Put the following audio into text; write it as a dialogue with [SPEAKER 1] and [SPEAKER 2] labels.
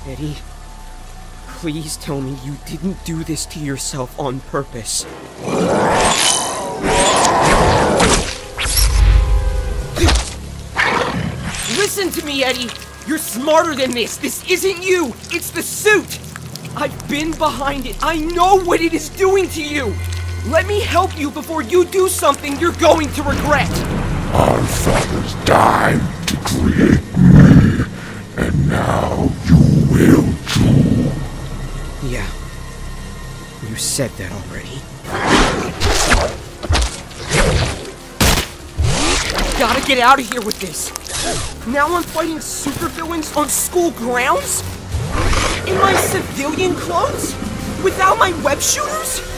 [SPEAKER 1] Eddie, please tell me you didn't do this to yourself on purpose. Listen to me, Eddie! You're smarter than this! This isn't you! It's the suit! I've been behind it! I know what it is doing to you! Let me help you before you do something you're going to regret!
[SPEAKER 2] Our fathers died to create me, and now you will too.
[SPEAKER 1] Yeah. You said that already. Gotta get out of here with this! Now I'm fighting supervillains on school grounds? In my civilian clothes? Without my web shooters?